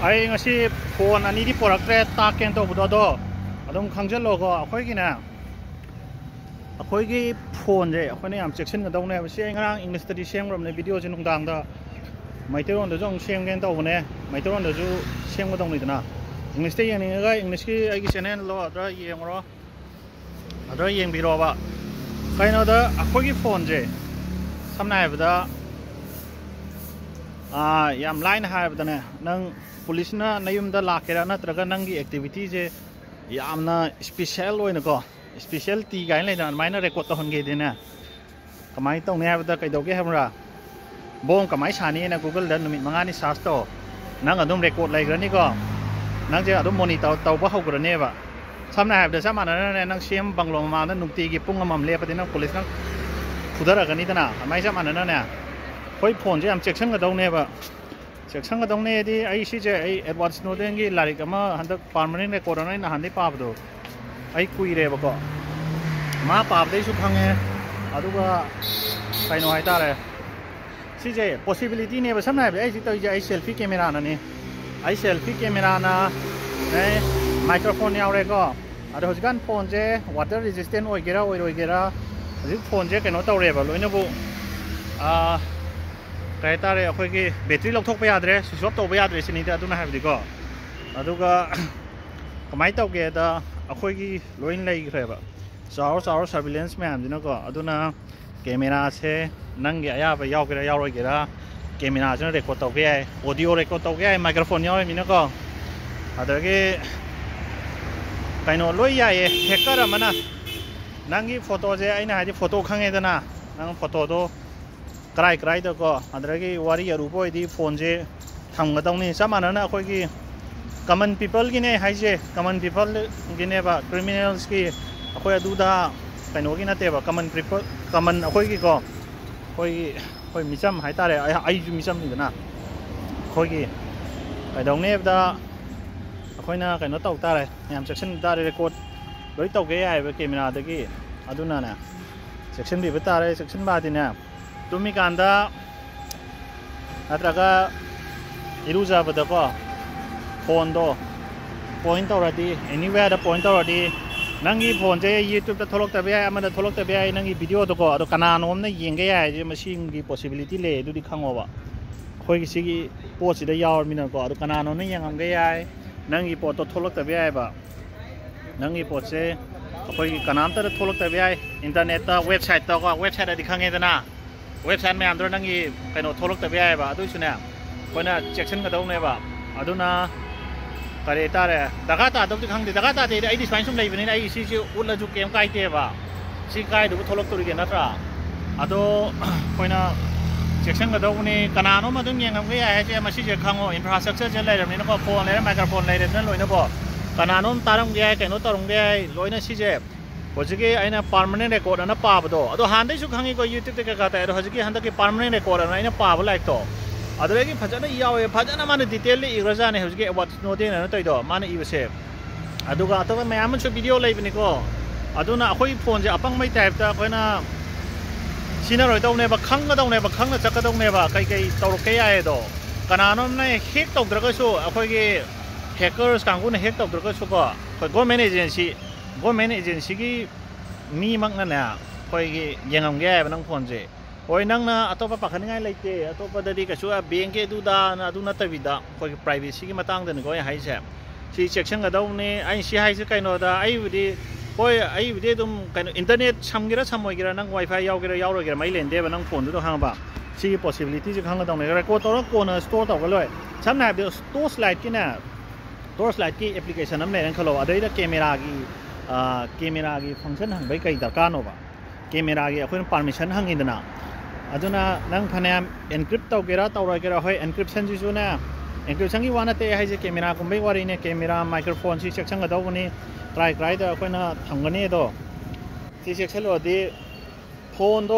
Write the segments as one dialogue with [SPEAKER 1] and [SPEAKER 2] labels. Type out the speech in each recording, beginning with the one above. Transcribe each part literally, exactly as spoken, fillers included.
[SPEAKER 1] ไอ้เงาชีโฟนอันนี้ที่ปวดแกรตาเกนตัวบุตรดออารมณ์ขังเจริญโลก็ค่อยกินนะค่อยกี่โฟนเจ้ค่อยเนี่ยเช็คชั่นกันตรงนี้เสียงร่างอังกฤษที่เสียงรำในวิดีโอจะนุ่งดังต่อไม่ต้องรอนเดี๋ยวจงเสียงกันตัวเนี่ยไม่ต้องรอนเดี๋ยวจะเสียงกันตรงนี้นะอังกฤษที่อย่างนี้ก็อังกฤษที่ไอ้กี่เชนเนี่ยเราเราเยี่ยมเราเราเยี่ยมบีรอบะใครน่าจะค่อยกี่โฟนเจ้ทำนายแบบนั้นอ่ายามไลน์หายแบบนั้นนั่ง police ना नयुम दा लाकेरा ना तरगा नंगी एक्टिविटी जे यामना स्पेशल ओइना को स्पेशल टी गाइन लेना माइना रेकॉर्ड तो हनगे देना कमाई तो ने हाबदा कइदोगे हमरा बोम कमाई सानी ना गूगल दा नुमित मंगानी सर्च तो नंग अदुम रेकॉर्ड लाइग्रनी को नंग जे अदुम मॉनिटर तौबा हौग्रने बा सामना हाबदा सामाना ने नंग सेम बंगलो मा ना नुक्ति गी पुंग अमम लेपदि ना पुलिस ना खुदरगनी तना कमाई सामाना ने कोई फोन जे हम चेक्शन गा दौने बा सेक्शन का दंगने यदि आई सी जे आई एडवांस नोदेंगी लारिक अमा हंदक परमानेंट रेकॉर्ड ना इन हंदे पाबदो आई कुइरे बको मा पाबदे सु खंगे अदुगा काइनो हाइतारे सिजे पॉसिबिलिटी ने बसमना बे आई जि तो आई सेल्फी कैमरा ना ने आई सेल्फी कैमरा ना ए माइक्रोफोन यावरे को अदो हजगान फोन जे वाटर रेजिस्टेंट ओइगेरा ओइ ओइगेरा हजि फोन जे केनो तौरेबा लोइनबो आ कई तारे अखोगी बैटरी लौथोक पे यादरे स्विच ऑफ तौबा यादरे सिनी दा दुना हाबदिको अदुगा कमाई तौगे दा अखोगी लोइन लेग्रेबा चाव चाव सर्विलेंस मैम दिनको अदुना कैमरा से नंगे अयाबा यावगेरा यावरोगेरा कैमरा से रेकॉर्ड तौगे याय ऑडियो रेकॉर्ड तौगे याय माइक्रोफोन यावे मिनको अदगे कइनो लोइ याय हैकर अमना नंगी फोटो जे आइना हादि फोटो खंगेदना नंग फोटो दो क्राई क्राई तो को अदरगी वारी अरुपो इदी फोन जे थमगदौनी समानना अखोगी कमन पीपल गिने हाइजे कमन पीपल गिने बा क्रिमिनल्स की अखोय अदुदा कइनो गी नतेबा कमन पीपल कमन अखोगी को अखोगी अखोय मिसम हाइतारे आई जु मिसम निदना अखोगी कइदौनेबदा अखोयना कइनो तौ तारे याम सेक्शन तारे रिकॉर्ड लोइ तौगे यायबा कैमरा दगी अदुना ना सेक्शन बि बतारे सेक्शन बादिना तुमी कांदा नत्रगा इरुजाबदको फोन दो पॉइंट तौरदी एनीवेयर पॉइंट तौरदी नंगी फोन जे यूट्यूब दा थोलक्तबे याय अमदा थोलक्तबे याय नंगी वीडियो दको अदो कनानोमना येंगे याय जे मसिंगी पॉसिबिलिटी ले दुदि खंगोबा खोगी सिगी पोसिदा यावरमिना को अदो कनानोना येंगमगे याय नंगी पोत तो थोलक्तबे यायबा नंगी पोसे खोगी कनामता दा थोलक्तबे याय इंटरनेट दा वेबसाइट दा को वेबसाइट दा दिखांगेदना वेबसाइट में आंध्र नंगी कहीं थोलक तब है अदुसुने कोना चेक्शन का दौनेबा अदुना करे तारे दगा तादबदि खंगदे दगा तादे आइदि स्वाइन सुम लेबनि आई सिसि उल्लाजु केम काइतेबा सि काइदु थोलक तोरिगे नत्रा अदो कोना चेक्शन का दौने कनानो मदुम येंगमगे याय जे मसि जे खंगो इंफ्रास्ट्रक्चर जे लेरमनि नको फोन लेर माइक्रोफोन लेरन लोइनबो कनानो तारमगे याय कइनो तरुंगे याय लोइना सिजे हजिकी अना परमानेंट रेकॉर्ड अना पाबदो अदो हांदैसु खंगिको यूट्यूब ते का ताय हजिकी हंदकी परमानेंट रेकॉर्ड अना अना पाब लाइकतो अदरेगी फजना यावे फजना माने डिटेल इग्रजाने हजिकी व्हाट नोटे न तइदो माने इबसे अदुगा अतबा मयामसु वीडियो लैबनिको अदुना अखोई फोन जे अपंग मै टाइप ता कोना सिना रोय दौने बा खंग दौने बा खंग चक दौने बा कई कई तौरके यायदो कनानो ने हेक तौद्रगसु अखोगी हैकर्स कांगुने हेक तौद्रगसु को गवर्नमेंट एजेंसी गवर्नमेंट एजेंसी की मी मंगना कोई येंगमगे है नंग फोन से कोई नंगना अतोपा पाखनिंगाय लेते अतोपददि कसु बैंक के दुदा ना अदु नतबिदा कोई प्राइवेसी की मतंग दन कोई हाइसे सी सेक्शन गदौने आई सी हाइसे कइनोदा आई बुदी कोई आई बुदी दुम कइनो इंटरनेट समगिरा समोइगिरा नंग वाईफाई यावगिरा यावरोगिरा मै लेंदेबा नंग फोन दु हांबा सी पॉसिबिलिटी जे खांग दौने रेकॉर्ड तोर कोना स्टोर तौगलोय समना बे स्टोर स्लाइड की ना स्टोर स्लाइड की एप्लीकेशन हम लेन खलो अदैदा कैमरा की कैमरा की फंक्शन हंगबै कई दरकार नोबा कैमरा की अखोन परमिशन हंगिदना अदुना नंग फनाम एनक्रिप्ट तौगेरा तौरगेरा होय एनक्रिप्शन जिसुना एनक्रिप्शन की वानते हाइजे कैमरा कुंबै वारिने कैमरा माइक्रोफोन सी सेक्शन गा दौबनी ट्राई ट्राई दा अखोना थंगने दो सी सेक्शन लोदि फोन दो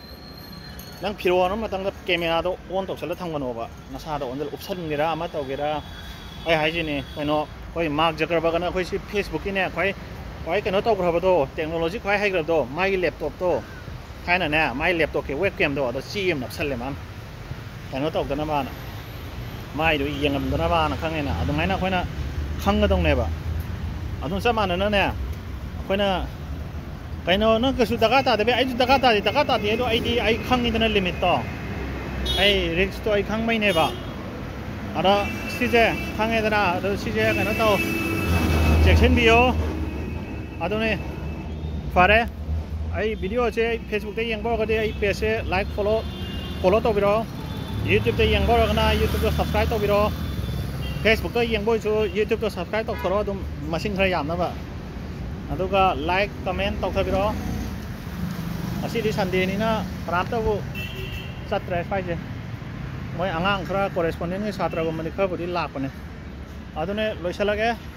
[SPEAKER 1] नंग फिरोन मतंग कैमरा दो ऑन तौसल थंगनोबा नसा दो ऑन ऑप्शन अमा तौगेरा आई हाइजेने कइनो कोई मार्क जकरबर्ग ना कोई सी फेसबुक की ने कोई कोई कनो तौग्रबदो टेक्नोलॉजी कोई हाइग्रबदो माई लैपटॉप तो खाना ने माई लैपटॉप के वेबकैम दो सी एम नपसले मान कनो तौदना माना ꯃꯥꯏꯗꯣ ꯌꯦꯡꯉꯝꯗꯅꯕꯅ ꯈꯪꯉꯦꯅ ꯑꯗꯨꯃꯥꯏꯅ ꯑꯩꯈꯣꯏꯅ ꯈꯪꯒꯗꯧꯅꯦꯕ ꯑꯗꯨꯝ ꯆꯞ ꯃꯥꯟꯅꯅꯅꯦ ꯑꯩꯈꯣꯏꯅ ꯀꯩꯅꯣ ꯅꯪ ꯀꯩꯁꯨ ꯗꯔꯀꯥꯔ ꯇꯥꯗꯕ ꯑꯩꯁꯨ ꯗꯔꯀꯥꯔ ꯇꯥꯗꯦ ꯗꯔꯀꯥꯔ ꯇꯥꯗꯦ ꯑꯗꯣ ꯑꯩꯗꯤ ꯑꯩ ꯈꯪꯉꯤꯗꯅ ꯂꯤꯃꯤꯠꯇꯣ ꯑꯩ ꯔꯤꯛꯁꯇꯣ ꯑꯩ ꯈꯪꯕꯩꯅꯦꯕ ꯑꯗꯣ ꯁꯤꯁꯦ ꯈꯪꯉꯦꯗꯅ ꯑꯗꯣ ꯁꯤꯁꯦ ꯀꯩꯅꯣ ꯇꯧ ꯆꯦꯛꯁꯤꯟꯕꯤꯌꯣ ꯑꯗꯨꯅꯦ ꯐꯔꯦ ꯑꯩ ꯚꯤꯗꯤꯑꯣꯁꯦ ꯐꯦꯁꯕꯨꯛꯇ ꯌꯦꯡꯕ ꯑꯣꯏꯔꯒꯗꯤ ꯑꯩ ꯄꯦꯖꯁꯦ ꯂꯥꯏꯛ ꯐꯣꯂꯣ ꯐꯣꯂꯣ ꯇꯧꯕꯤꯔꯣ ꯌꯨꯇ꯭ꯌꯨꯕꯇ ꯌꯦꯡꯕ ꯑꯣꯏꯔꯒꯅ ꯌꯨꯇ꯭ꯌꯨꯕꯇ ꯁꯕꯁꯀ꯭ꯔꯥꯏब ꯇꯧꯕꯤꯔꯣ ꯐꯦꯁꯕꯨꯛꯇ ꯌꯦꯡꯕ ꯑꯣꯏꯁꯨ ꯌꯨꯇ꯭ꯌꯨꯕꯇ ꯁꯕꯁꯀ꯭ꯔꯥꯏब ꯇꯧꯊꯣꯔꯣ ꯑꯗꯨꯝ ꯃꯁꯤꯡ ꯈꯔ ꯌꯥꯝꯅꯕ ꯑꯗꯨꯒ ꯂꯥꯏꯛ ꯀꯃꯦꯟ ꯇꯧꯊꯕꯤꯔꯣ ꯑꯁꯤꯗꯤ ꯁꯟꯗꯦꯅꯤꯅ ꯀꯅꯥꯝꯇꯕꯨ ꯆꯠꯇ꯭ꯔꯦ ꯁ꯭ꯋꯥꯏꯁꯦ ꯃꯣꯏ ꯑꯉꯥꯡ ꯈꯔ ꯀꯣꯔꯦꯁꯄꯣꯟꯗꯦꯟꯒꯤ ꯁꯥꯇ꯭ꯔꯒꯨꯝꯕꯗꯤ ꯈꯔꯕꯨꯗꯤ ꯂꯥꯛꯄꯅꯦ ꯑꯗꯨꯅꯦ ꯂꯣꯏꯁꯤꯜꯂꯒꯦ